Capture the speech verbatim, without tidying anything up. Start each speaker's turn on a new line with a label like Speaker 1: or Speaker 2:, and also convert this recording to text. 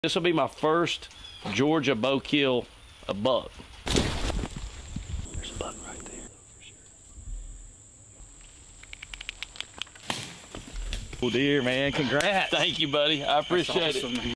Speaker 1: This will be my first Georgia bow kill a buck. There's a buck right there.
Speaker 2: Cool deer, man. Congrats.
Speaker 1: Thank you, buddy. I appreciate it.